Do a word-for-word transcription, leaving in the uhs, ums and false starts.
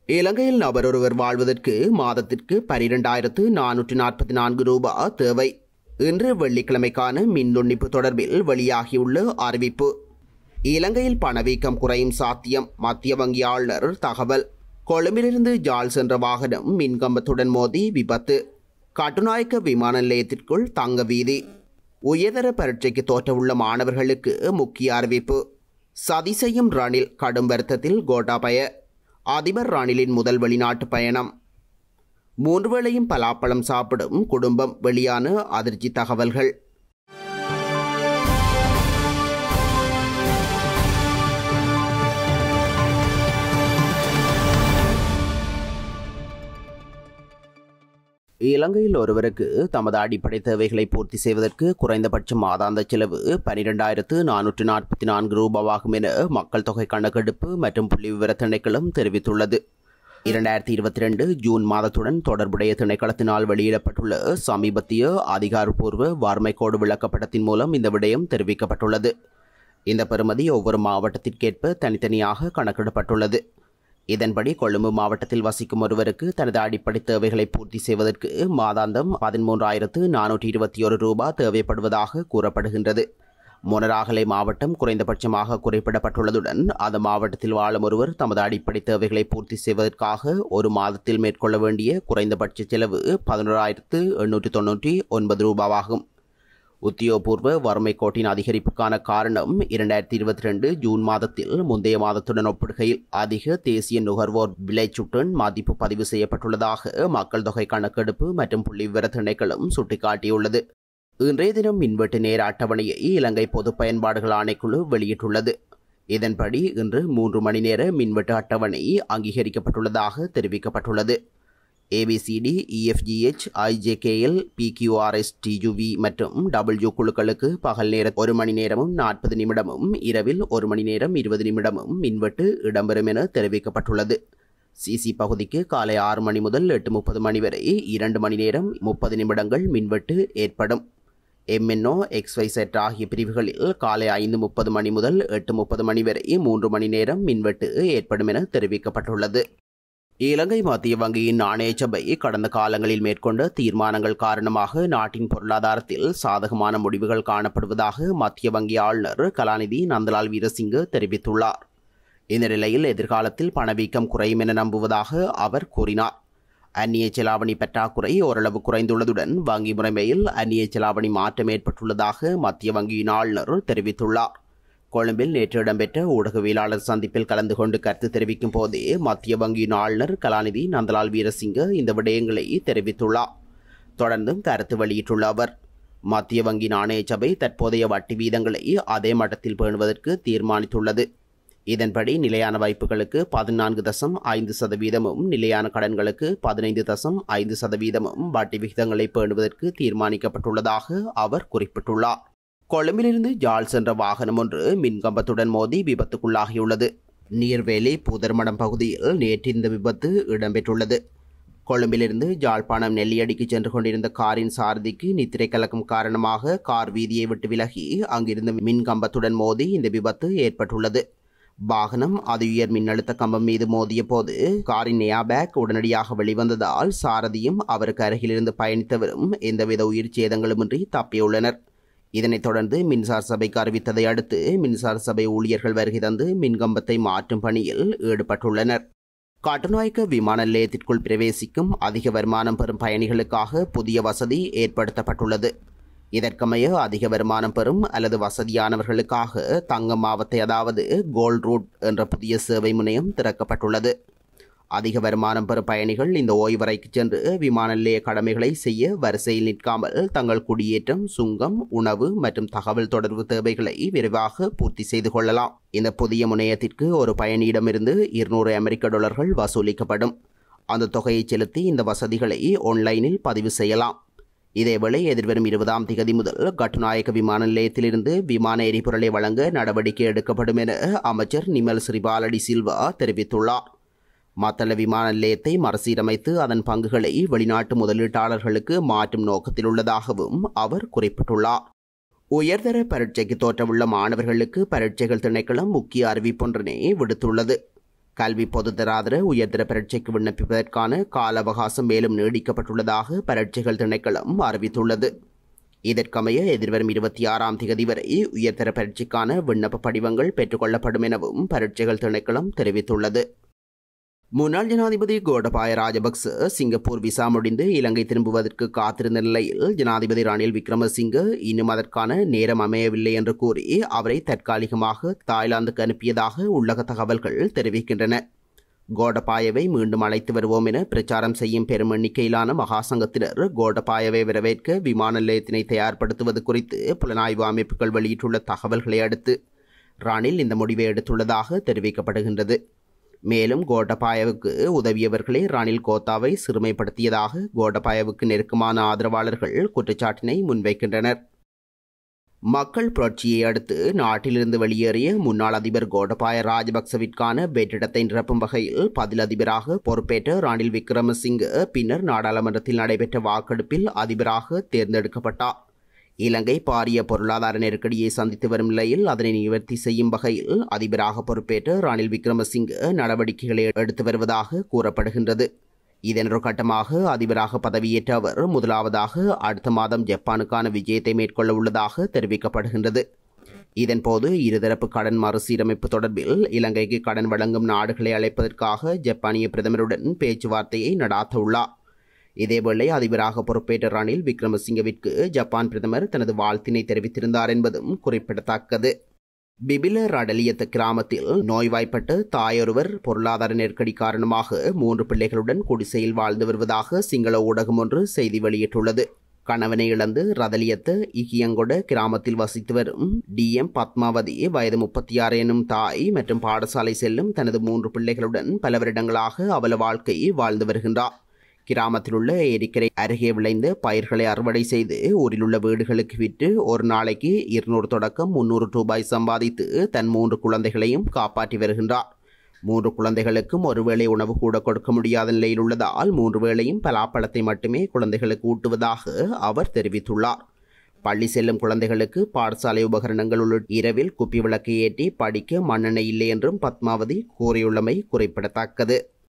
இலங்கையில் நபரொருவர் வாழ்வதற்கு மாதத்திற்கு பனிரெண்டாயிரத்து நானூற்று நாற்பத்தி நான்கு ரூபாய் தேவை. இன்று வெள்ளிக்கிழமைக்கான மின் துண்டிப்பு தொடர்பில் வெளியாகியுள்ள அறிவிப்பு. இலங்கையில் பணவீக்கம் குறையும் சாத்தியம் மத்திய வங்கி ஆளுநர் தகவல். கொழும்பிலிருந்து ஜாழ் சென்ற வாகனம் மின்கம்பத்துடன் மோதி விபத்து. கட்டுநாயக்க விமான நிலையத்திற்குள் தங்க வீதி. உயர்தர பரீட்சைக்கு தோற்றவுள்ள மாணவர்களுக்கு முக்கிய அறிவிப்பு. சதி செய்யும் ரணில் கடும் வருத்தத்தில் கோட்டாபய. அதிபர் ரணிலின் முதல் வெளிநாட்டு பயணம். மூன்று வேளையும் பலாப்பழம் சாப்பிடும் குடும்பம் வெளியான அதிர்ச்சி தகவல்கள். இலங்கையில் ஒருவருக்கு தமது அடிப்படை தேவைகளை பூர்த்தி செய்வதற்கு குறைந்தபட்ச மாதாந்த செலவு பனிரெண்டாயிரத்து நானூற்று நாற்பத்தி நான்கு ரூபாவாகும் என மக்கள் தொகை கணக்கெடுப்பு மற்றும் புள்ளி விவர திணைக்களம் தெரிவித்துள்ளது. இரண்டாயிரத்தி இருபத்தி ரெண்டு ஜூன் மாதத்துடன் தொடர்புடைய திணைக்களத்தினால் வெளியிடப்பட்டுள்ள சமீபத்திய அதிகாரப்பூர்வ வறுமை கோடு விளக்கப்படத்தின் மூலம் இந்த விடயம் தெரிவிக்கப்பட்டுள்ளது. இந்த பெறுமதி ஒவ்வொரு மாவட்டத்திற்கேற்ப தனித்தனியாக கணக்கிடப்பட்டுள்ளது. இதன்படி கொழும்பு மாவட்டத்தில் வசிக்கும் ஒருவருக்கு தனது அடிப்படை தேவைகளை பூர்த்தி செய்வதற்கு மாதாந்தம் பதிமூன்றாயிரத்து நானூற்றி இருபத்தி ஒரு ரூபாய் தேவைப்படுவதாக கூறப்படுகின்றது. மொனராகலை மாவட்டம் குறைந்தபட்சமாக குறிப்பிடப்பட்டுள்ளதுடன் அந்த மாவட்டத்தில் வாழும் ஒருவர் தமது அடிப்படை தேவைகளை பூர்த்தி செய்வதற்காக ஒரு மாதத்தில் மேற்கொள்ள வேண்டிய குறைந்தபட்ச செலவு பதினோராயிரத்து எண்ணூற்றி தொன்னூற்றி ஒன்பது ரூபாவாகும். உத்தியோகபூர்வ வறுமை கோட்டின் அதிகரிப்புக்கான காரணம் இரண்டாயிரத்தி இருபத்தி ரெண்டு ஜூன் மாதத்தில் முந்தைய மாதத்துடன் ஒப்பிடுகையில் அதிக தேசிய நுகர்வோர் விலைச்சுட்டன் மதிப்பு பதிவு செய்யப்பட்டுள்ளதாக மக்கள் தொகை கணக்கெடுப்பு மற்றும் புள்ளி விவர திணைக்களம் சுட்டிக்காட்டியுள்ளது. இன்றைய தினம் மின்வெட்டு நேர அட்டவணையை இலங்கை பொது பயன்பாடுகள் ஆணைக்குழு வெளியிட்டுள்ளது. இதன்படி இன்று மூன்று மணி நேர மின்வெட்டு அட்டவணை அங்கீகரிக்கப்பட்டுள்ளதாக தெரிவிக்கப்பட்டுள்ளது. A B C D, E F G H, I J K L, P Q R S, T U V மற்றும் டபிள்யூ குழுக்களுக்கு பகல் நேர ஒரு மணி நேரமும் நாற்பது நிமிடமும் இரவில் ஒரு மணி நேரம் இருபது நிமிடமும் மின்வெட்டு இடம்பெறும் என தெரிவிக்கப்பட்டுள்ளது. சிசி பகுதிக்கு காலை ஆறு மணி முதல் எட்டு முப்பது மணி வரை இரண்டு மணி நேரம் முப்பது நிமிடங்கள் மின்வெட்டு ஏற்படும். எம்என்ஓ, எக்ஸ்ஒய் செட் ஆகிய பிரிவுகளில் காலை ஐந்து முப்பது மணி முதல் எட்டு முப்பது மணி வரை மூன்று மணி நேரம் மின்வெட்டு ஏற்படும் என தெரிவிக்கப்பட்டுள்ளது. இலங்கை மத்திய வங்கியின் நாணய சபை கடந்த காலங்களில் மேற்கொண்ட தீர்மானங்கள் காரணமாக நாட்டின் பொருளாதாரத்தில் சாதகமான முடிவுகள் காணப்படுவதாக மத்திய வங்கி ஆளுநர் கலாநிதி நந்தலால் வீரசிங்க தெரிவித்துள்ளார். இந்த நிலையில் எதிர்காலத்தில் பணவீக்கம் குறையும் என நம்புவதாக அவர் கூறினார். அந்நிய செலாவணி பற்றாக்குறை ஓரளவு குறைந்துள்ளதுடன் வங்கி முறைமையில் அந்நிய செலாவணி மாற்றம் ஏற்பட்டுள்ளதாக மத்திய வங்கியின் ஆளுநர் தெரிவித்துள்ளார். கொழும்பில் நேற்று இடம்பெற்ற ஊடகவியலாளர் சந்திப்பில் கலந்து கொண்டு கருத்து தெரிவிக்கும் போதே மத்திய வங்கியின் ஆளுநர் கலாநிதி நந்தலால் வீரசிங்க இந்த விடயங்களை தெரிவித்துள்ளார். தொடர்ந்தும் கருத்து வெளியிட்டுள்ள அவர், மத்திய வங்கி நாணய சபை தற்போதைய வட்டி வீதங்களை அதே மட்டத்தில் பேணுவதற்கு தீர்மானித்துள்ளது. இதன்படி நிலையான வைப்புகளுக்கு பதினான்கு தசம் ஐந்து சதவீதமும் நிலையான கடன்களுக்கு பதினைந்து தசம் ஐந்து சதவீதமும் வட்டி விகிதங்களை பேணுவதற்கு தீர்மானிக்கப்பட்டுள்ளதாக அவர் குறிப்பிட்டுள்ளார். கொழும்பிலிருந்து ஜாழ் சென்ற வாகனம் ஒன்று மின்கம்பத்துடன் மோதி விபத்துக்குள்ளாகியுள்ளது. நீர்வேலி புதர்மடம் பகுதியில் நேற்று இந்த விபத்து இடம்பெற்றுள்ளது. கொழும்பிலிருந்து ஜாழ்ப்பாணம் நெல்லியடிக்கு சென்று கொண்டிருந்த காரின் சாரதிக்கு நித்திரை கலக்கம் காரணமாக கார் வீதியை விட்டு விலகி அங்கிருந்த மின்கம்பத்துடன் மோதி இந்த விபத்து ஏற்பட்டுள்ளது. வாகனம் அதிஉயர் மின்னழுத்த கம்பம் மீது மோதிய போது காரின் ஏர்பேக் உடனடியாக வெளிவந்ததால் சாரதியும் அவருக்கு அருகிலிருந்து பயணித்தவரும் எந்தவித உயிர் சேதங்களுமின்றி தப்பியுள்ளனர். இதனைத் தொடர்ந்து மின்சார சபைக்கு அறிவித்ததை அடுத்து மின்சார சபை ஊழியர்கள் வருகை தந்து மின்கம்பத்தை மாற்றும் பணியில் ஈடுபட்டுள்ளனர். கட்டுநாயக்க விமான நிலையத்திற்குள் பிரவேசிக்கும் அதிக வருமானம் பெறும் பயணிகளுக்காக புதிய வசதி ஏற்படுத்தப்பட்டுள்ளது. இதற்கமைய அதிக வருமானம் பெறும் அல்லது வசதியானவர்களுக்காக தங்கம் மாவத்தை அதாவது கோல்ட் ரூட் என்ற புதிய சேவை முனையம் திறக்கப்பட்டுள்ளது. அதிக வருமானம் பெறும் பயணிகள் இந்த ஓய்வறைக்கு சென்று விமான நிலைய கடமைகளை செய்ய வரிசையில் நிற்காமல் தங்கள் குடியேற்றம், சுங்கம், உணவு மற்றும் தகவல் தொடர்பு தேவைகளை விரைவாக பூர்த்தி செய்து கொள்ளலாம். இந்த புதிய முனையத்திற்கு ஒரு பயணியிடமிருந்து இருநூறு அமெரிக்க டாலர்கள் வசூலிக்கப்படும். அந்த தொகையை செலுத்தி இந்த வசதிகளை ஆன்லைனில் பதிவு செய்யலாம். இதேவேளை எதிர்வரும் இருபதாம் திகதி முதல் கட்டுநாயக்க விமான நிலையத்திலிருந்து விமான எரிபொருளை வழங்க நடவடிக்கை எடுக்கப்படும் என அமைச்சர் நிமல் ஸ்ரீபாலடி சில்வா தெரிவித்துள்ளார். மத்தள விமான நிலையத்தை மறுசீரமைத்து அதன் பங்குகளை வெளிநாட்டு முதலீட்டாளர்களுக்கு மாற்றும் நோக்கத்தில் உள்ளதாகவும் அவர் குறிப்பிட்டுள்ளார். உயர்தர பரீட்சைக்கு தோற்றவுள்ள மாணவர்களுக்கு பரீட்சைகள் திணைக்களம் முக்கிய அறிவிப்பொன்றினை விடுத்துள்ளது. கல்வி பொதுத்தராதர உயர்தர பரீட்சைக்கு விண்ணப்பிப்பதற்கான கால அவகாசம் மேலும் நீடிக்கப்பட்டுள்ளதாக பரீட்சைகள் திணைக்களம் அறிவித்துள்ளது. இதற்கமைய எதிர்வரும் இருபத்தி ஆறாம் தேதி வரை உயர்தர பரீட்சைக்கான விண்ணப்ப படிவங்கள் பெற்றுக்கொள்ளப்படும் எனவும் பரீட்சைகள் திணைக்களம் தெரிவித்துள்ளது. முன்னாள் ஜனாதிபதி கோடபாய ராஜபக்ச சிங்கப்பூர் விசா முடிந்து இலங்கை திரும்புவதற்கு காத்திருந்த நிலையில் ஜனாதிபதி ரணில் விக்ரமசிங்கே இன்னும் அதற்கான நேரம் அமையவில்லை என்று கூறி அவரை தற்காலிகமாக தாய்லாந்துக்கு அனுப்பியதாக உள்ளக தகவல்கள் தெரிவிக்கின்றன. கோடபாயவை மீண்டும் அழைத்து வருவோம் என பிரச்சாரம் செய்யும் பெரும் எண்ணிக்கையிலான மகாசங்கத்தினர் கோடபாயவை வரவேற்க விமான நிலையத்தினை தயார்படுத்துவது குறித்து புலனாய்வு அமைப்புகள் வெளியிட்டுள்ள தகவல்களை அடுத்து ரணில் இந்த முடிவை எடுத்துள்ளதாக தெரிவிக்கப்படுகின்றது. மேலும் கோடபாயவுக்கு உதவியவர்களே ரணில் கோத்தாவை சிறுமைப்படுத்தியதாக கோடபாயவுக்கு நெருக்கமான ஆதரவாளர்கள் குற்றச்சாட்டினை முன்வைக்கின்றனர். மக்கள் புரட்சியை அடுத்து நாட்டிலிருந்து வெளியேறிய முன்னாள் அதிபர் கோடபாய ராஜபக்சவிற்கான வெற்றிடத்தை நிரப்பும் வகையில் பதில் அதிபராக பொறுப்பேற்ற ரணில் விக்ரமசிங்கே பின்னர் நாடாளுமன்றத்தில் நடைபெற்ற வாக்கெடுப்பில் அதிபராக தேர்ந்தெடுக்கப்பட்டார். இலங்கை பாரிய பொருளாதார நெருக்கடியை சந்தித்து வரும் நிலையில் அதனை நிவர்த்தி செய்யும் வகையில் அதிபராக பொறுப்பேற்ற ரணில் விக்ரமசிங்கே நடவடிக்கைகளை எடுத்து வருவதாக கூறப்படுகின்றது. இதன் ஒரு கட்டமாக அதிபராக பதவியேற்ற அவர் முதலாவதாக அடுத்த மாதம் ஜப்பானுக்கான விஜயத்தை மேற்கொள்ள உள்ளதாக தெரிவிக்கப்படுகின்றது. இதன்போது இருதரப்பு கடன் மறுசீரமைப்பு தொடர்பில் இலங்கைக்கு கடன் வழங்கும் நாடுகளை அழைப்பதற்காக ஜப்பானிய பிரதமருடன் பேச்சுவார்த்தையை நடாத்த உள்ளார். இதேவேளை அதிபராக பொறுப்பேற்ற ரணில் விக்ரமசிங்கவிற்கு ஜப்பான் பிரதமர் தனது வாழ்த்தினை தெரிவித்திருந்தார் என்பதும் குறிப்பிடத்தக்கது. பிபில ரடலியத்த கிராமத்தில் நோய்வாய்ப்பட்டு தாயொருவர் பொருளாதார நெருக்கடி காரணமாக மூன்று பிள்ளைகளுடன் குடிசையில் வாழ்ந்து வருவதாக சிங்கள ஊடகம் ஒன்று செய்தி வெளியிட்டுள்ளது. கணவனை இழந்து ரதலியத்த இகியங்கொட கிராமத்தில் வசித்து வரும் டி எம் பத்மாவதி வயது முப்பத்தி ஆறு எனும் தாய் மற்றும் பாடசாலை செல்லும் தனது மூன்று பிள்ளைகளுடன் பல வருடங்களாக அவல வாழ்க்கை வாழ்ந்து வருகின்றார். கிராமத்தில் உள்ள ஏரிக்கரை அருகே விளைந்த பயிர்களை அறுவடை செய்து ஊரில் உள்ள வீடுகளுக்கு விற்று ஒரு நாளைக்கு இருநூறு தொடக்கம் முன்னூறு ரூபாய் சம்பாதித்து தன் மூன்று குழந்தைகளையும் காப்பாற்றி வருகின்றார். மூன்று குழந்தைகளுக்கும் ஒருவேளை உணவு கூட கொடுக்க முடியாத நிலையில் உள்ளதால் மூன்று வேளையும் பலாப்பழத்தை மட்டுமே குழந்தைகளுக்கு ஊட்டுவதாக அவர் தெரிவித்துள்ளார். பள்ளி செல்லும் குழந்தைகளுக்கு பாடசாலை உபகரணங்கள் உள்ளிட்ட இரவில் குப்பி விளக்கை ஏற்றி படிக்க மண்ணெண்ணெய் இல்லை என்றும் பத்மாவதி கூறியுள்ளமை குறிப்பிடத்தக்கது.